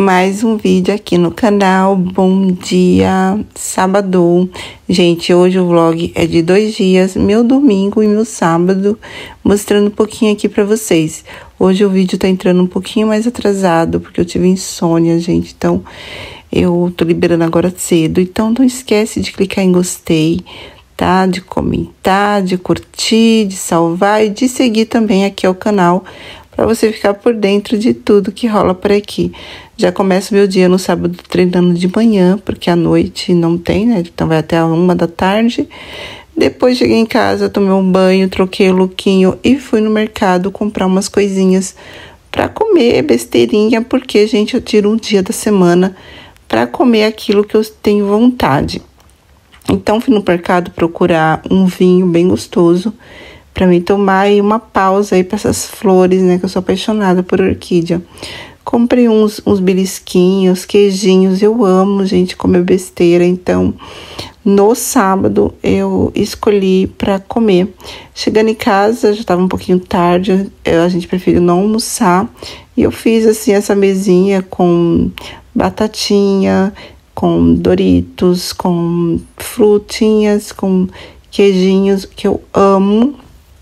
Mais um vídeo aqui no canal. Bom dia, sábado. Gente, hoje o vlog é de 2 dias, meu domingo e meu sábado, mostrando um pouquinho aqui pra vocês. Hoje o vídeo tá entrando um pouquinho mais atrasado, porque eu tive insônia, gente, então eu tô liberando agora cedo. Então não esquece de clicar em gostei, tá? De comentar, de curtir, de salvar e de seguir também aqui ao canal, para você ficar por dentro de tudo que rola por aqui. Já começo meu dia no sábado treinando de manhã, porque à noite não tem, né? Então vai até a 1 da tarde. Depois cheguei em casa, tomei um banho, troquei o lookinho e fui no mercado comprar umas coisinhas para comer, besteirinha, porque, gente, eu tiro um dia da semana para comer aquilo que eu tenho vontade. Então fui no mercado procurar um vinho bem gostoso para mim tomar e uma pausa aí para essas flores, né, que eu sou apaixonada por orquídea. Comprei uns belisquinhos, queijinhos, eu amo, gente, comer besteira, então no sábado eu escolhi para comer. Chegando em casa, já estava um pouquinho tarde, a gente preferiu não almoçar, e eu fiz assim essa mesinha com batatinha, com Doritos, com frutinhas, com queijinhos que eu amo.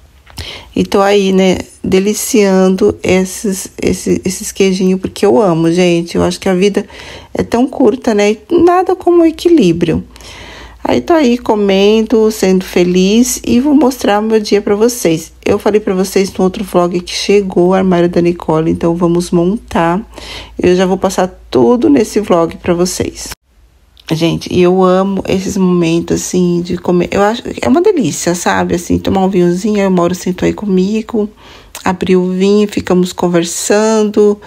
E tô aí, né, deliciando esses queijinhos, porque eu amo, gente. Eu acho que a vida é tão curta, né, e nada como o equilíbrio. Aí tô aí comendo, sendo feliz, e vou mostrar meu dia pra vocês. Eu falei pra vocês no outro vlog que chegou o armário da Nicole, então vamos montar. Eu já vou passar tudo nesse vlog pra vocês. Gente, e eu amo esses momentos, assim, de comer. Eu acho que é uma delícia, sabe? Assim, tomar um vinhozinho, aí o Mauro sentou aí comigo, abriu o vinho, ficamos conversando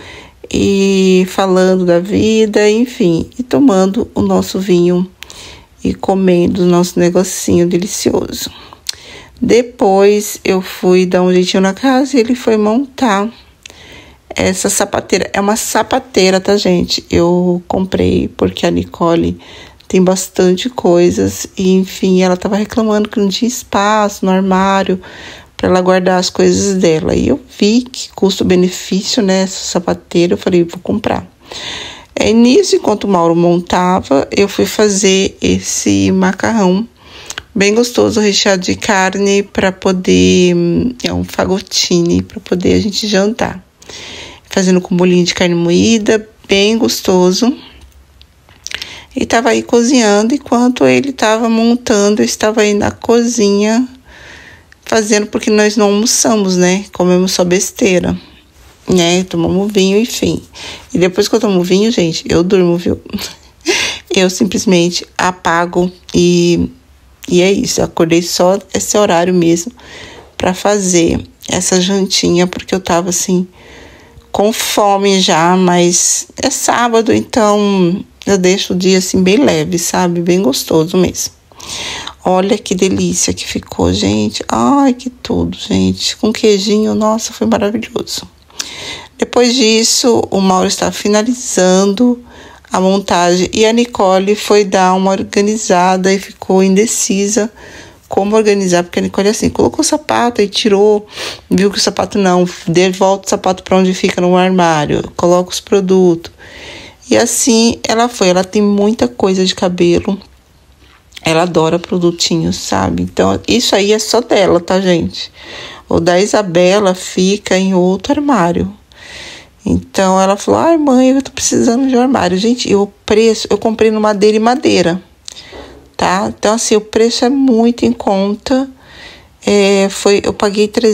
e falando da vida, enfim, e tomando o nosso vinho e comendo o nosso negocinho delicioso. Depois eu fui dar um jeitinho na casa e ele foi montar essa sapateira. É uma sapateira, tá, gente? Eu comprei porque a Nicole tem bastante coisas e, enfim, ela tava reclamando que não tinha espaço no armário para ela guardar as coisas dela. E eu vi que custo-benefício, né, essa sapateira, eu falei, vou comprar. Nisso, enquanto o Mauro montava, eu fui fazer esse macarrão bem gostoso, recheado de carne, para poder, é um fagotine, para poder a gente jantar. Fazendo com bolinho de carne moída, bem gostoso. E tava aí cozinhando, enquanto ele tava montando, eu estava aí na cozinha fazendo, porque nós não almoçamos, né? Comemos só besteira, né? Tomamos vinho, enfim. E depois que eu tomo vinho, gente, eu durmo, viu? Eu simplesmente apago e é isso. Eu acordei só esse horário mesmo para fazer essa jantinha, porque eu tava assim com fome já, mas é sábado, então eu deixo o dia assim bem leve, sabe? Bem gostoso mesmo. Olha que delícia que ficou, gente. Ai, que tudo, gente. Com queijinho, nossa, foi maravilhoso. Depois disso, o Mauro está finalizando a montagem e a Nicole foi dar uma organizada e ficou indecisa como organizar, porque a Nicole assim, colocou o sapato e tirou, viu que o sapato não, volta o sapato para onde fica no armário, coloca os produtos. E assim ela foi, ela tem muita coisa de cabelo, ela adora produtinhos, sabe? Então isso aí é só dela, tá, gente? O da Isabela fica em outro armário. Então ela falou, ai mãe, eu tô precisando de um armário. Gente, e o preço, eu comprei no Madeira e Madeira. Tá? Então, assim, o preço é muito em conta. Eu paguei R$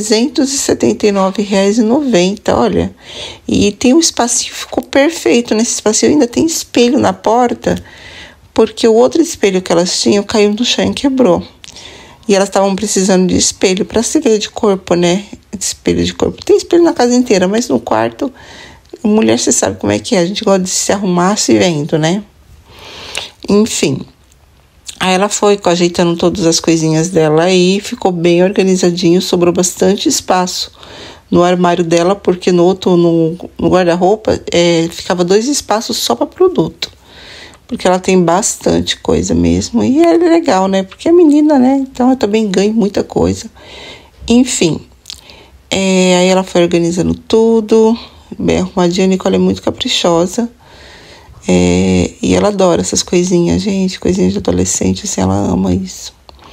379,90, olha. E tem um espacinho, ficou perfeito nesse espacinho. Ainda tem espelho na porta, porque o outro espelho que elas tinham caiu no chão e quebrou. E elas estavam precisando de espelho para se ver de corpo, né? De espelho de corpo. Tem espelho na casa inteira, mas no quarto, mulher, você sabe como é que é. A gente gosta de se arrumar se vendo, né? Enfim. Aí ela foi ajeitando todas as coisinhas dela aí, ficou bem organizadinho, sobrou bastante espaço no armário dela, porque no guarda-roupa ficava 2 espaços só para produto, porque ela tem bastante coisa mesmo, e é legal, né, porque é menina, né, então eu também ganho muita coisa, enfim. Aí ela foi organizando tudo, bem arrumadinha. A Nicole é muito caprichosa, E ela adora essas coisinhas, gente, coisinhas de adolescente, assim, ela ama isso.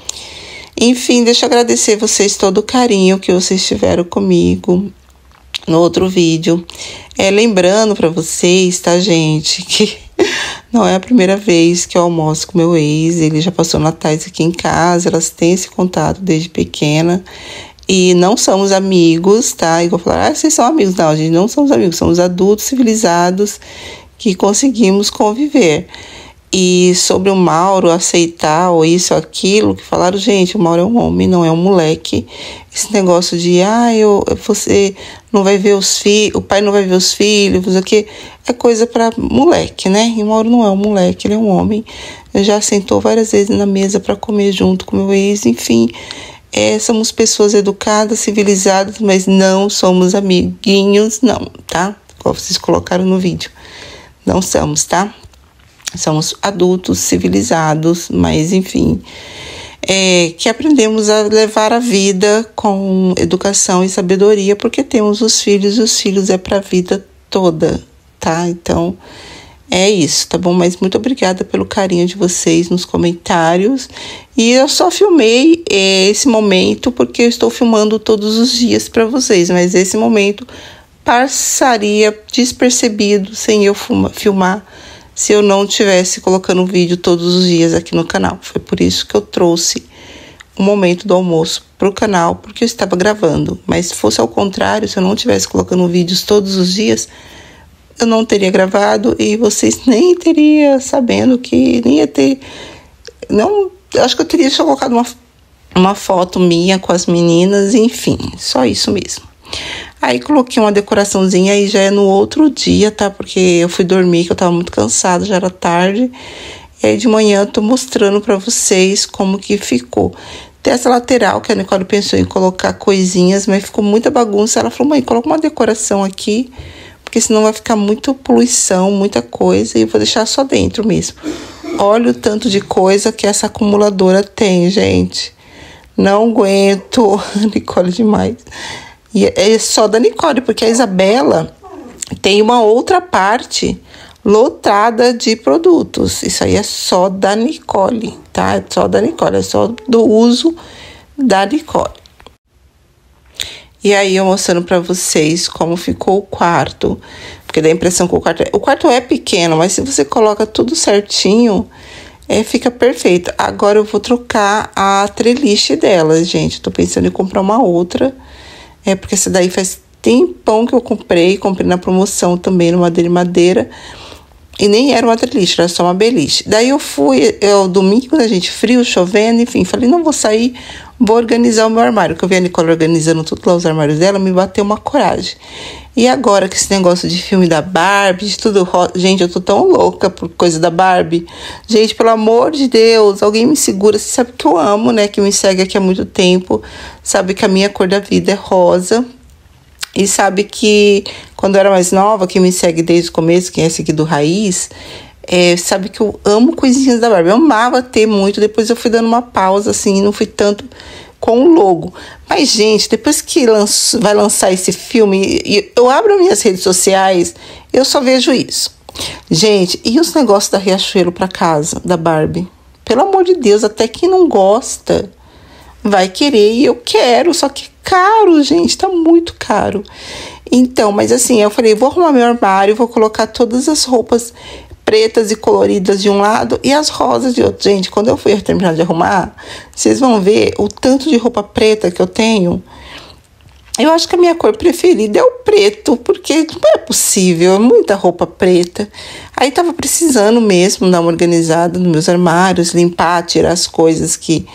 Enfim, deixa eu agradecer vocês todo o carinho que vocês tiveram comigo no outro vídeo. Lembrando para vocês, tá, gente, que não é a primeira vez que eu almoço com meu ex. Ele já passou natais aqui em casa, elas têm esse contato desde pequena. E não somos amigos, tá? Igual falar, vocês são amigos. Não, a gente não somos amigos, somos adultos civilizados que conseguimos conviver. E sobre o Mauro aceitar ou isso ou aquilo, que falaram, gente, o Mauro é um homem, não é um moleque. Esse negócio de, você não vai ver os filhos, o pai não vai ver os filhos, o que é coisa para moleque, né? E o Mauro não é um moleque, ele é um homem. Já sentou várias vezes na mesa para comer junto com meu ex, enfim. Somos pessoas educadas, civilizadas, mas não somos amiguinhos, não, tá? Como vocês colocaram no vídeo. Não somos, tá? Somos adultos, civilizados, mas enfim, que aprendemos a levar a vida com educação e sabedoria, porque temos os filhos, e os filhos é para a vida toda, tá? Então, é isso, tá bom? Mas muito obrigada pelo carinho de vocês nos comentários. E eu só filmei esse momento porque eu estou filmando todos os dias para vocês, mas esse momento passaria despercebido sem eu filmar se eu não estivesse colocando vídeo todos os dias aqui no canal. Foi por isso que eu trouxe o momento do almoço para o canal, porque eu estava gravando. Mas se fosse ao contrário, se eu não estivesse colocando vídeos todos os dias, eu não teria gravado e vocês nem teriam sabendo que nem ia ter... Não, acho que eu teria só colocado uma foto minha com as meninas, enfim, só isso mesmo. Aí coloquei uma decoraçãozinha e já é no outro dia, tá? Porque eu fui dormir, que eu tava muito cansada, já era tarde. E aí de manhã eu tô mostrando pra vocês como que ficou. Tem essa lateral que a Nicole pensou em colocar coisinhas, mas ficou muita bagunça. Ela falou, mãe, coloca uma decoração aqui, porque senão vai ficar muita poluição, muita coisa, e eu vou deixar só dentro mesmo. Olha o tanto de coisa que essa acumuladora tem, gente. Não aguento, Nicole demais. E é só da Nicole, porque a Isabela tem uma outra parte lotada de produtos. Isso aí é só da Nicole, tá? É só da Nicole, é só do uso da Nicole. E aí eu mostrando pra vocês como ficou o quarto, porque dá a impressão que o quarto é pequeno, mas se você coloca tudo certinho, fica perfeito. Agora eu vou trocar a treliche dela, gente. Tô pensando em comprar uma outra. Porque essa daí faz tempão que eu comprei na promoção também no Madeira e Madeira, e nem era uma treliche, era só uma beliche. Daí eu fui, domingo, né, gente, frio, chovendo, enfim, falei, não vou sair, vou organizar o meu armário, que eu vi a Nicole organizando tudo lá, os armários dela, me bateu uma coragem. E agora que esse negócio de filme da Barbie, de tudo, gente, eu tô tão louca por coisa da Barbie. Gente, pelo amor de Deus, alguém me segura. Você sabe que eu amo, né, que me segue aqui há muito tempo. Sabe que a minha cor da vida é rosa. E sabe que quando eu era mais nova, quem me segue desde o começo, quem é esse aqui do Raiz, sabe que eu amo coisinhas da Barbie. Eu amava ter muito, depois eu fui dando uma pausa, assim, não fui tanto com o logo. Mas, gente, depois que vai lançar esse filme, e eu abro minhas redes sociais, eu só vejo isso. Gente, e os negócios da Riachuelo pra casa, da Barbie? Pelo amor de Deus, até quem não gosta vai querer, e eu quero, só que é caro, gente, tá muito caro. Então, mas assim, eu falei, vou arrumar meu armário, vou colocar todas as roupas pretas e coloridas de um lado e as rosas de outro. Gente, quando eu fui terminar de arrumar, vocês vão ver o tanto de roupa preta que eu tenho. Eu acho que a minha cor preferida é o preto, porque não é possível, é muita roupa preta. Aí tava precisando mesmo dar uma organizada nos meus armários, limpar, tirar as coisas que...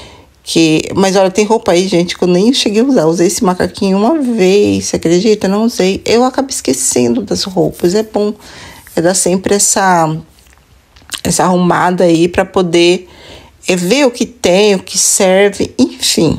Mas olha, tem roupa aí, gente, que eu nem cheguei a usar. Usei esse macaquinho uma vez, você acredita? Não usei. Eu acabo esquecendo das roupas, é bom. Dar sempre essa arrumada aí para poder ver o que tem, o que serve, enfim.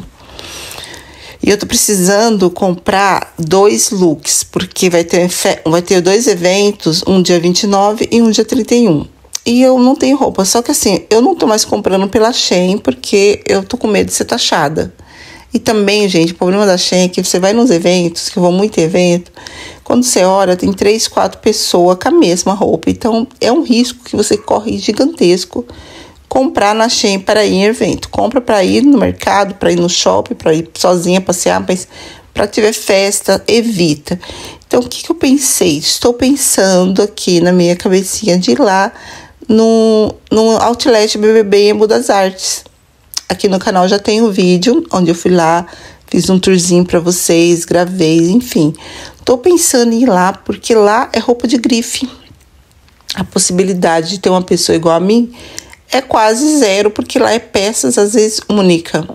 E eu tô precisando comprar 2 looks, porque vai ter 2 eventos, um dia 29 e um dia 31. E eu não tenho roupa, só que assim, eu não tô mais comprando pela Shein, porque eu tô com medo de ser taxada. E também, gente, o problema da Shein é que você vai nos eventos, que eu vou muito em evento, Quando você olha, tem 3, 4 pessoas com a mesma roupa. Então, é um risco que você corre gigantesco comprar na Shein para ir em evento. Compra para ir no mercado, para ir no shopping, para ir sozinha passear, mas para tiver festa, evita. Então, o que eu pensei? Estou pensando aqui na minha cabecinha de ir lá no Outlet BBB em Embu das Artes. Aqui no canal já tem um vídeo onde eu fui lá, fiz um tourzinho para vocês, gravei, enfim. Tô pensando em ir lá porque lá é roupa de grife. A possibilidade de ter uma pessoa igual a mim é quase zero, porque lá é peças, às vezes, única.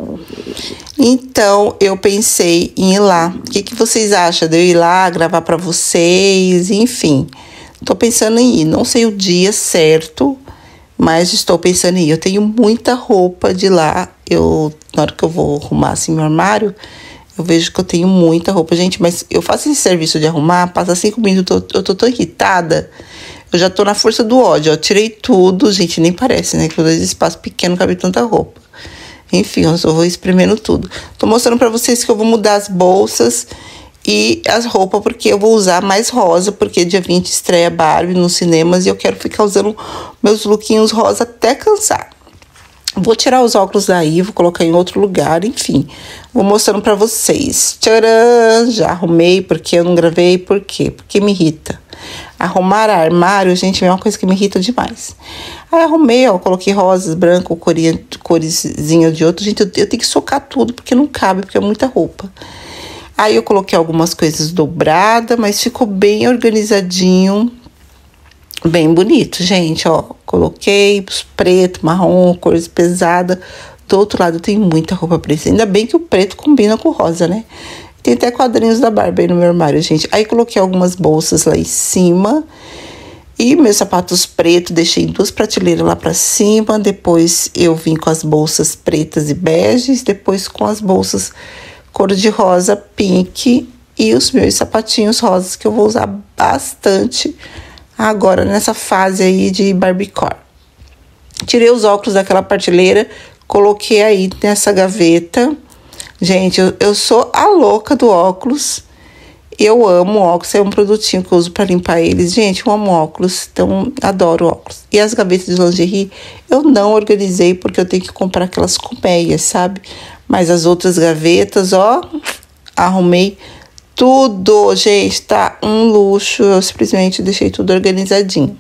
Então, eu pensei em ir lá. O que vocês acham de eu ir lá, gravar para vocês, enfim. Tô pensando em ir. Não sei o dia certo, mas estou pensando em ir. Eu tenho muita roupa de lá. Na hora que eu vou arrumar assim meu armário, eu vejo que eu tenho muita roupa. Gente, mas eu faço esse serviço de arrumar, passa 5 minutos, eu tô tão irritada. Eu já tô na força do ódio, ó. Tirei tudo, gente, nem parece, né? Que eu dei espaço pequeno, cabe tanta roupa. Enfim, eu só vou espremendo tudo. Tô mostrando pra vocês que eu vou mudar as bolsas e as roupas, porque eu vou usar mais rosa, porque dia 20 estreia Barbie nos cinemas e eu quero ficar usando meus lookinhos rosa até cansar. Vou tirar os óculos daí, vou colocar em outro lugar, enfim. Vou mostrando pra vocês. Tcharam! Já arrumei, porque eu não gravei, por quê? Porque me irrita. Arrumar armário, gente, é uma coisa que me irrita demais. Aí arrumei, ó, coloquei rosas, branco, coresinha de outro. Gente, eu tenho que socar tudo, porque não cabe, porque é muita roupa. Aí eu coloquei algumas coisas dobradas, mas ficou bem organizadinho. Bem bonito, gente, ó. Coloquei os preto, marrom, cores pesadas. Do outro lado tem muita roupa preta. Ainda bem que o preto combina com o rosa, né? Tem até quadrinhos da Barbie aí no meu armário, gente. Aí coloquei algumas bolsas lá em cima. E meus sapatos pretos, deixei 2 prateleiras lá pra cima. Depois eu vim com as bolsas pretas e beges. Depois com as bolsas cor de rosa, pink. E os meus sapatinhos rosas, que eu vou usar bastante agora nessa fase aí de Barbiecore. Tirei os óculos daquela prateleira, coloquei aí nessa gaveta. Gente, eu sou a louca do óculos. Eu amo óculos, é um produtinho que eu uso para limpar eles. Gente, eu amo óculos, então adoro óculos. E as gavetas de lingerie eu não organizei porque eu tenho que comprar aquelas colmeias, sabe? Mas as outras gavetas, ó, arrumei tudo, gente, tá um luxo. Eu simplesmente deixei tudo organizadinho.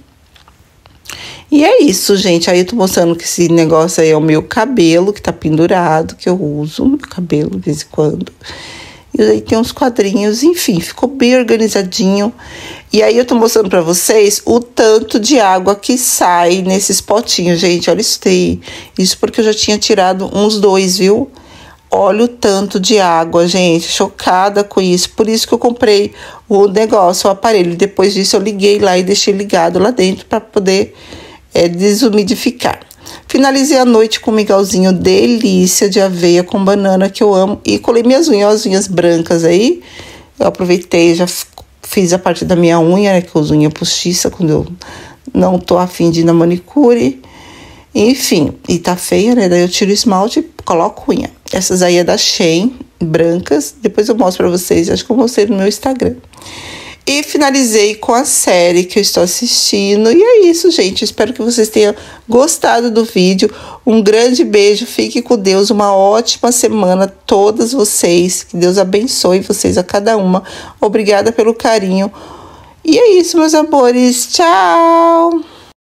E é isso, gente. Aí eu tô mostrando que esse negócio aí é o meu cabelo, que tá pendurado, que eu uso meu cabelo de vez em quando. E aí tem uns quadrinhos, enfim, ficou bem organizadinho. E aí eu tô mostrando pra vocês o tanto de água que sai nesses potinhos, gente. Olha isso daí. Isso porque eu já tinha tirado uns 2, viu? Olha o tanto de água, gente. Chocada com isso. Por isso que eu comprei o negócio, o aparelho. Depois disso eu liguei lá e deixei ligado lá dentro pra poder desumidificar. Finalizei a noite com um mingauzinho delícia de aveia com banana, que eu amo. E colei minhas unhas, as unhas brancas aí. Eu aproveitei, já fiz a parte da minha unha, né? Que eu uso unha postiça quando eu não tô afim de ir na manicure. Enfim, e tá feia, né? Daí eu tiro o esmalte e coloco unha. Essas aí é da Shein, brancas. Depois eu mostro pra vocês, acho que eu mostrei no meu Instagram. E finalizei com a série que eu estou assistindo. E é isso, gente. Espero que vocês tenham gostado do vídeo. Um grande beijo. Fique com Deus. Uma ótima semana a todas vocês. Que Deus abençoe vocês a cada uma. Obrigada pelo carinho. E é isso, meus amores. Tchau!